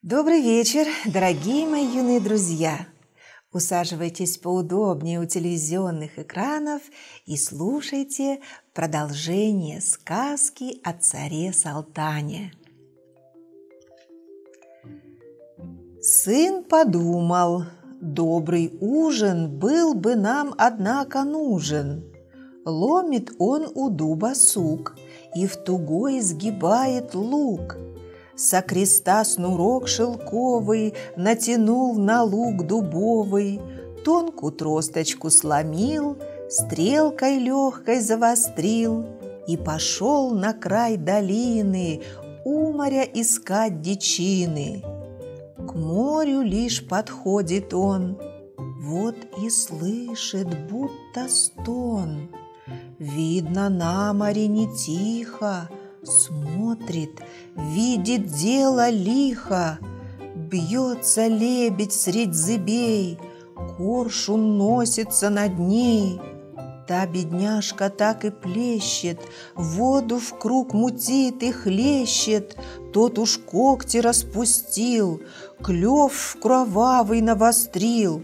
Добрый вечер, дорогие мои юные друзья! Усаживайтесь поудобнее у телевизионных экранов и слушайте продолжение сказки о царе Салтане. Сын подумал: добрый ужин был бы нам, однако, нужен. Ломит он у дуба сук и в тугой сгибает лук. Со креста снурок шелковый натянул на лук дубовый, тонкую тросточку сломил, стрелкой легкой завострил и пошел на край долины у моря искать дичины. К морю лишь подходит он, вот и слышит будто стон. Видно, на море не тихо, смотрит, видит дело лихо. Бьется лебедь средь зыбей, коршун носится над ней. Та бедняжка так и плещет, воду в круг мутит и хлещет. Тот уж когти распустил, клев кровавый навострил.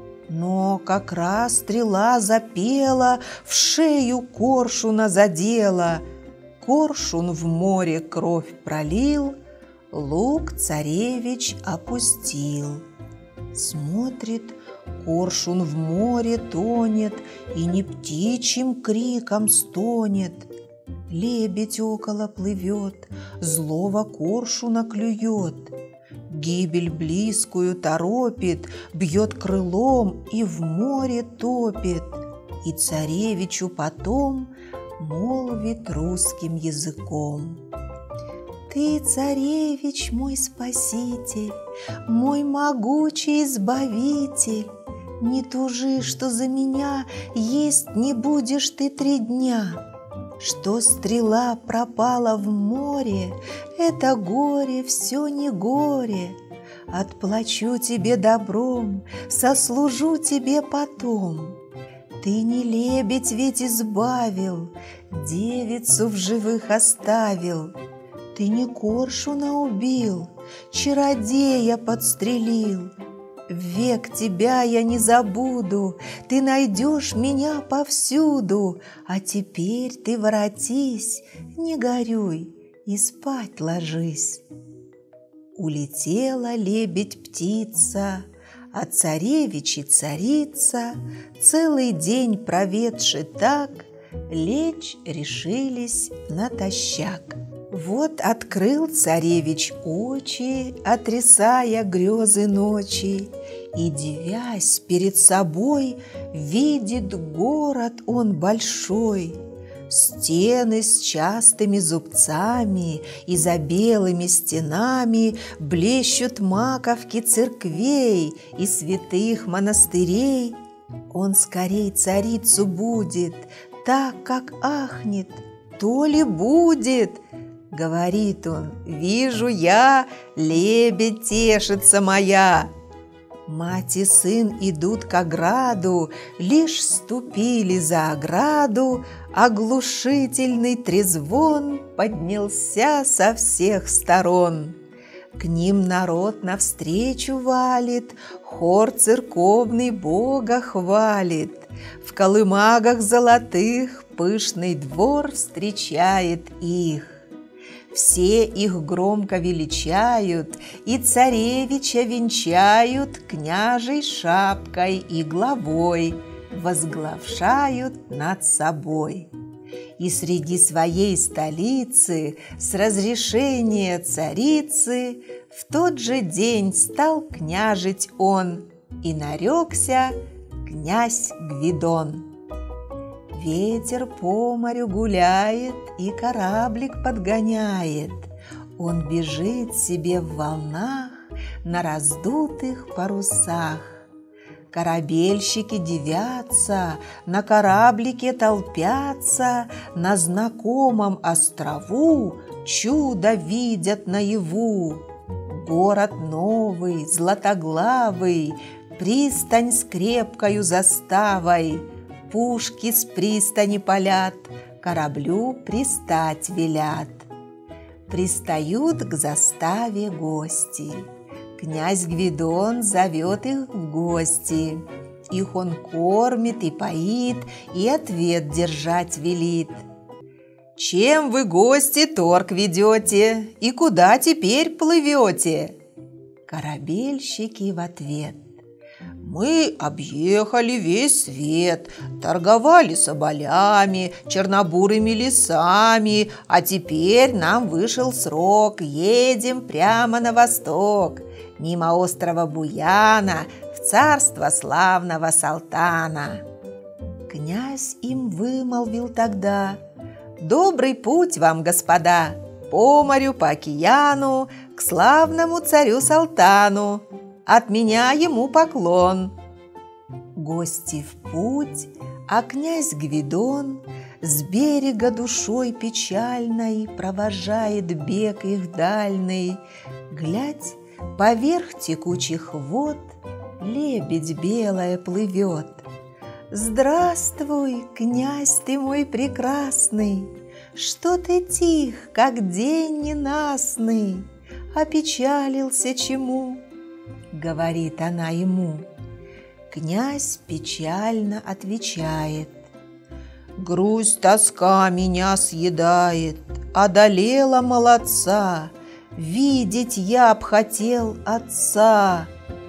Но как раз стрела запела, в шею коршуна задела. Коршун в море кровь пролил, лук царевич опустил. Смотрит, коршун в море тонет и не птичьим криком стонет. Лебедь около плывет, злого коршуна клюет. Гибель близкую торопит, бьет крылом и в море топит. И царевичу потом молвит русским языком: «Ты, царевич, мой спаситель, мой могучий избавитель. Не тужи, что за меня есть не будешь ты 3 дня. Что стрела пропала в море, это горе все не горе. Отплачу тебе добром, сослужу тебе потом. Ты не лебедь ведь избавил, девицу в живых оставил. Ты не коршуна убил, чародея подстрелил. Век тебя я не забуду, ты найдешь меня повсюду. А теперь ты воротись, не горюй и спать ложись». Улетела лебедь-птица, а царевич и царица, целый день проведши так, лечь решились натощак. Вот открыл царевич очи, отрисая грезы ночи, и, дивясь перед собой, видит город он большой. Стены с частыми зубцами и за белыми стенами блещут маковки церквей и святых монастырей. Он скорей царицу будет, так как ахнет: то ли будет? Говорит он: вижу я, лебедь тешится моя. Мать и сын идут к ограду, лишь ступили за ограду, оглушительный трезвон поднялся со всех сторон. К ним народ навстречу валит, хор церковный Бога хвалит. В колымагах золотых пышный двор встречает их. Все их громко величают и царевича венчают княжей шапкой и главой, возглавшают над собой. И среди своей столицы с разрешения царицы в тот же день стал княжить он и нарекся князь Гвидон. Ветер по морю гуляет и кораблик подгоняет. Он бежит себе в волнах на раздутых парусах. Корабельщики дивятся, на кораблике толпятся, на знакомом острову чудо видят наяву. Город новый, златоглавый, пристань с крепкою заставой. Пушки с пристани палят, кораблю пристать велят. Пристают к заставе гости. князь Гвидон зовет их в гости. Их он кормит и поит, и ответ держать велит. «Чем вы, гости, торг ведете, и куда теперь плывете?» Корабельщики в ответ: «Мы объехали весь свет, торговали соболями, чернобурыми лесами, а теперь нам вышел срок, едем прямо на восток, мимо острова Буяна, в царство славного Салтана». Князь им вымолвил тогда: «Добрый путь вам, господа, по морю, по океану, к славному царю Салтану. От меня ему поклон». Гости в путь, а князь Гвидон с берега душой печальной провожает бег их дальний. Глядь, поверх текучих вод лебедь белая плывет. «Здравствуй, князь ты мой прекрасный! Что ты тих, как день ненастный? Опечалился чему?» Говорит она ему. Князь печально отвечает: «Грусть, тоска меня съедает, одолела молодца, видеть я б хотел отца».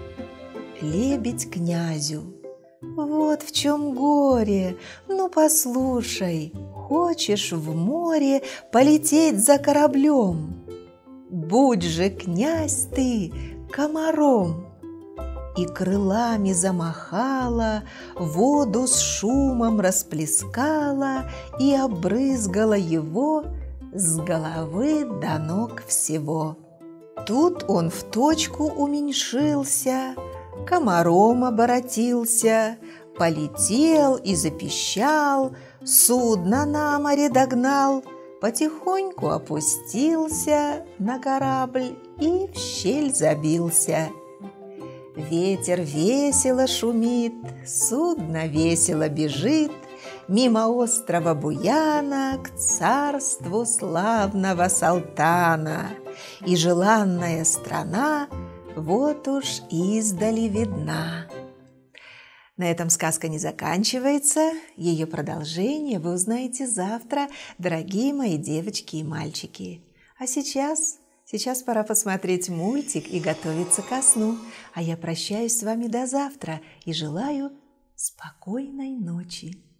Лебедь князю: «Вот в чем горе, ну послушай, хочешь в море полететь за кораблем? Будь же, князь, ты комаром». И крылами замахала, воду с шумом расплескала и обрызгала его с головы до ног всего. Тут он в точку уменьшился, комаром оборотился, полетел и запищал, судно на море догнал, потихоньку опустился на корабль и в щель забился. Ветер весело шумит, судно весело бежит мимо острова Буяна к царству славного Салтана, и желанная страна вот уж издали видна. На этом сказка не заканчивается. Ее продолжение вы узнаете завтра, дорогие мои девочки и мальчики. А сейчас пора посмотреть мультик и готовиться ко сну. А я прощаюсь с вами до завтра и желаю спокойной ночи.